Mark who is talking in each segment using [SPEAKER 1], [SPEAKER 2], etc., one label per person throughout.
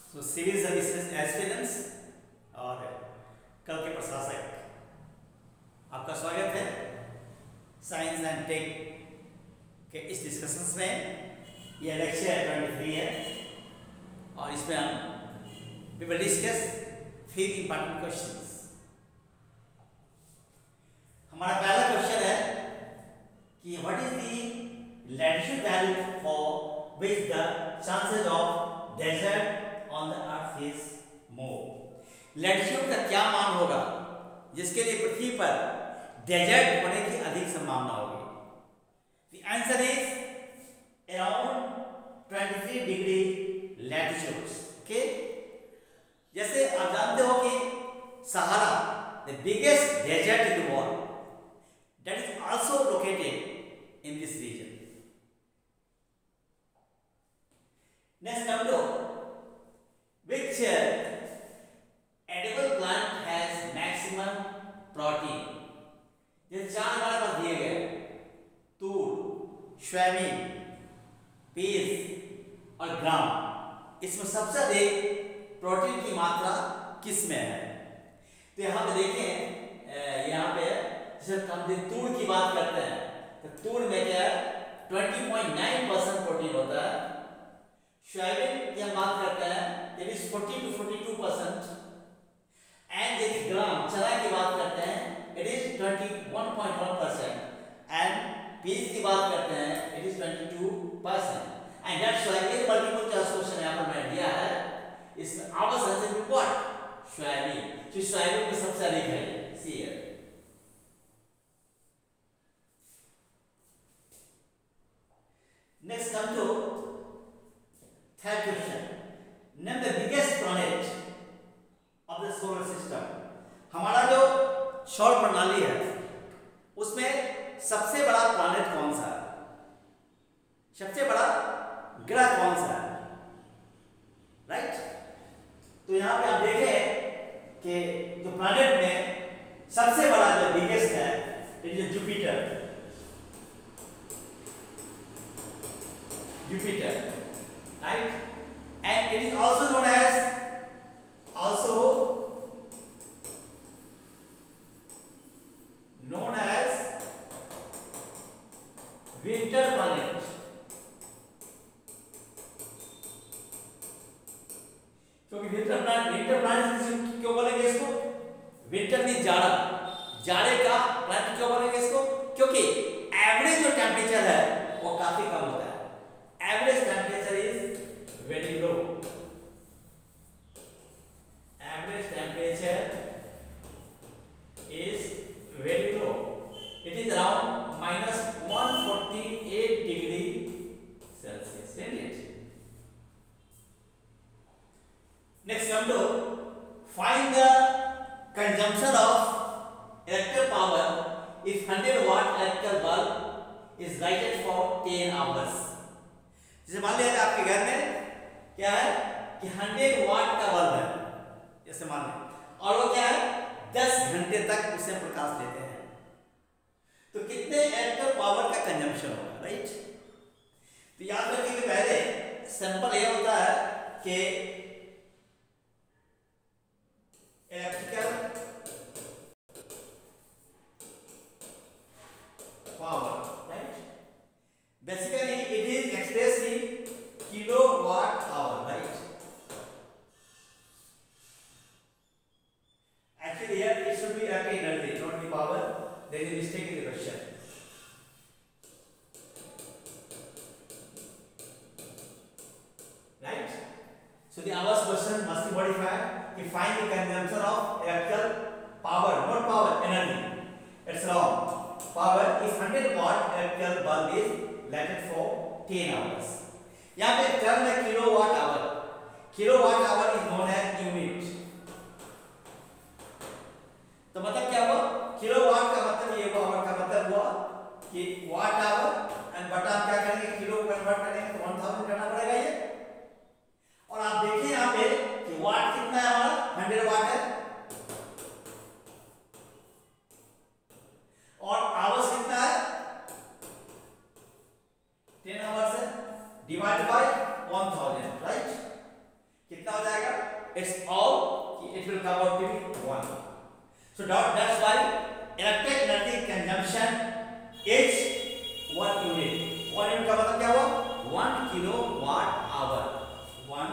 [SPEAKER 1] तो civil services aspirants और कल के प्रशासक, आपका स्वागत है साइंस एंड टेक के इस डिस्कशंस में। यह लेक्चर 23 है और इसमें हम we will discuss 3 important questions. हमारा पहला क्वेश्चन है कि what is the latitude value for which the chances of desert on the earth is more. Latitude का क्या मान होगा जिसके लिए पृथ्वी पर डेजर्ट होने की अधिक संभावना होगी? The answer is around 23 degree latitude. Okay, जैसे आप जानते हो कि Sahara the biggest desert in the world that is also located in this region. Next, come to which edible plant has maximum protein? ये चार हमारे पास दिए गए, तूर, सोयाबीन, पीस और ग्राम। इसमें सबसे अधिक प्रोटीन की मात्रा किस में है? तो यहाँ पे देखें, यहाँ पे जब हम तूर की बात करते हैं तो तूर में क्या है 20.9% प्रोटीन होता है। सोयाबीन की हम बात करते हैं इट इज 40 to 42%। एंड यदि ग्राम चना की बात करते हैं इट इज 21.1%। एंड पीस की बात करते हैं it is 22%। And that's why ये मल्टीपल चॉइस क्वेश्चन यहां पर मैंने दिया है, इसमें our answer is what? Soybean. जो सोयाबीन में सबसे अधिक है, see here. Next, come to third question. Name the biggest planet of the solar system. हमारा जो सौर प्रणाली है उसमें सबसे बड़ा प्लैनेट कौन सा है? सबसे बड़ा ग्रह कौन सा है? राइट? तो यहाँ पे आप देखें कि जो प्लैनेट में सबसे बड़ा जो बिगेस्ट है it is Jupiter. Jupiter, right? And it is also known as winter planet. क्योंकि winter planet क्यों बोलेंगे इसको? Winter मीन जाड़ा, जाड़े का planet क्यों बोलेंगे इसको? क्योंकि एवरेज जो टेम्परेचर है वो काफी कम होता है। Average temperature is very low. Average temperature is very low. It is around -148 degree Celsius. Isn't it? Next, come to find the consumption of electrical power if 100 watt electrical bulb is lighted for 10 hours. जैसे मान लिया आपके घर में क्या है कि 100 वाट का बल्ब है, जैसे मान लें, और वो क्या है 10 घंटे तक उससे प्रकाश लेते हैं, तो कितने इलेक्ट्रिकल पावर का कंजम्पशन होगा? राइट? तो याद रखिए कि पहले सिंपल ये होता है कि electrical power, right, basically it is expressed in kilowatt hour, right? Actually here it should be energy, not the power. There is a mistake in the question. Right? So the hours question must be modified to find the consumption of electrical power, not power, energy. It's wrong. Power is 100 watt electrical bulb is lighted for 10 hours. यहाँ पे term है kilowatt hour. Kilowatt hour is known as unit. तो मतलब क्या हुआ? Kilowatt का मतलब ये हुआ, आवर का मतलब हुआ कि वाट आवर एंड बटा क्या करेंगे, किलो कन्वर्ट करेंगे तो 1000 करना पड़ेगा ये। और आप देखिए यहाँ पे कि वाट कितना है हमारा 100 वाट है और आवर्स कितना है 10 आवर्स है, डिवाइड बाय 1000, राइट? कितना कितना हो जाएगा? It's all it will come out to be 1. So that's why electric energy consumption is 1 unit. 1 unit का मतलब क्या हुआ? 1 kilowatt hour. 1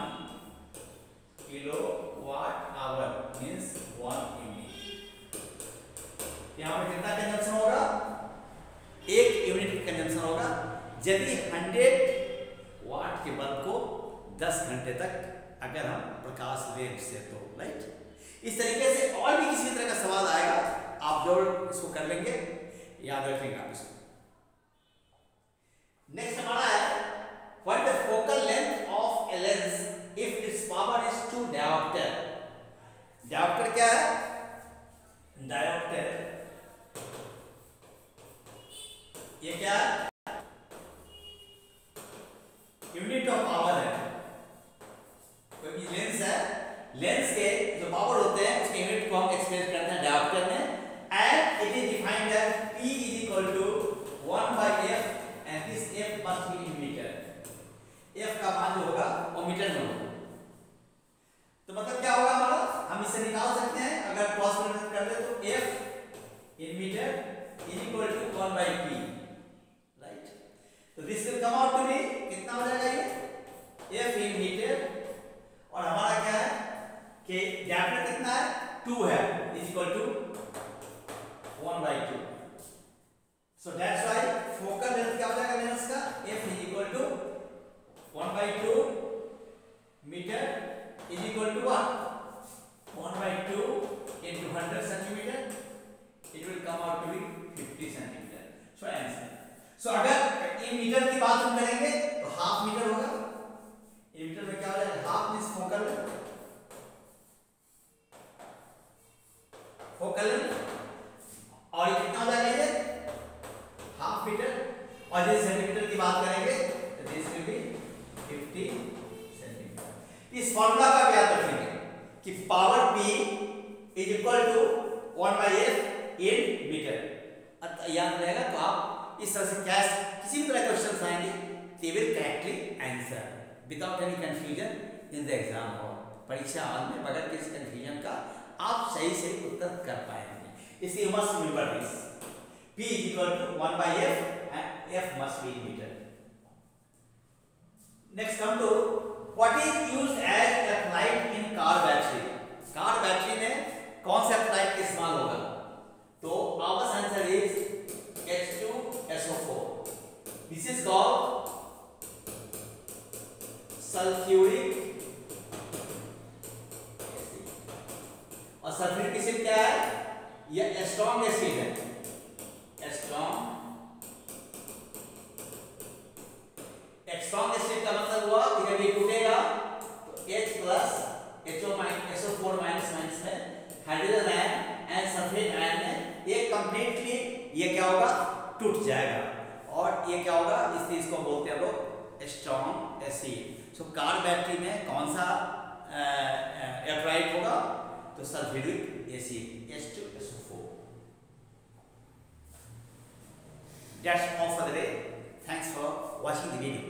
[SPEAKER 1] kilowatt hour means 1 unit. यहाँ पे कितना कंजम्पशन होगा? 1 यूनिट कंजम्पशन होगा यदि 100 वाट के बल्ब को 10 घंटे तक अगर हम प्रकाश दें उससे, तो राइट। इस तरीके से और भी किसी तरह का सवाल आएगा, आप जोड़ इसको कर लेंगे, याद रखेंगे आप इसको। नेक्स्ट हमारा है what the focal length of a lens if it's power is 2 dioptre. Dioptre क्या है? डायोप्टर ये क्या है? यूनिट ऑफ पावर है। कोई लेंस है, लेंस के जो पावर होते हैं उसके यूनिट को हम एक्सप्रेस करते हैं डायोप्टर में, and it is defined as P is equal to 1/f and this f must be in metre. f का मान जो होगा वो मीटर में होगा। तो मतलब क्या होगा हमारा? हम इसे निकाल सकते हैं अगर क्रॉस मल्टीप्लाई कर ले तो f in metre is equal to 1/p, right. तो this will come out to be कितना हो जाएगा ये? f इन मीटर, और हमारा क्या है कि डायोप्टर कितना है? 2 है, is equal to 1/2। So that's why focal length क्या हो जाएगा लेंस का? f is equal to 1/2 metre is equal to 1/2 into 100 centimeter, it will come out to be 50 centimeter. So answer. So अगर इन मीटर की बात हम करेंगे तो हाफ मीटर होगा। इन मीटर में क्या हो जाएगा? Half means focal length, focal length, और ये कितना हो जाएगा? ये हाफ मीटर। और यदि सेंटीमीटर की बात करेंगे तो दिस विल बी 50 सेंटीमीटर। इस फार्मूला का याद रखेंगे कि power P is equal to 1/f in metre. याद रहेगा तो आप इस तरह से क्या किसी भी तरह क्वेश्चन आएंगे they will correctly answer without any confusion in the exam hall। परीक्षा हॉल में बगैर किसी कंफ्यूजन का आप सही से उत्तर कर पाएंगे। इसलिए you must remember this, P is equal to 1/f and f must be in meter। Next come to what is used as electrolyte in car battery। Car battery में कौन सा इलेक्ट्रोलाइट का इस्तेमाल होगा? तो our answer is H2SO4। This is called sulphuric acid. और sulphuric acid क्या है? यह स्ट्रॉन्ग एसिड है। स्ट्रॉन्ग एसिड का मतलब हुआ कि जब ये टूटेगा तो H प्लस SO4 माइनस में hydrogen ion and sulphate ion में ये कंप्लीटली ये क्या होगा? टूट जाएगा। और ये क्या होगा? इसको बोलते हैं लोग strong acid. So car battery में कौन सा इलेक्ट्रोलाइट होगा? तो sulphuric acid H2SO4। That's all for the day. Thanks for watching the video.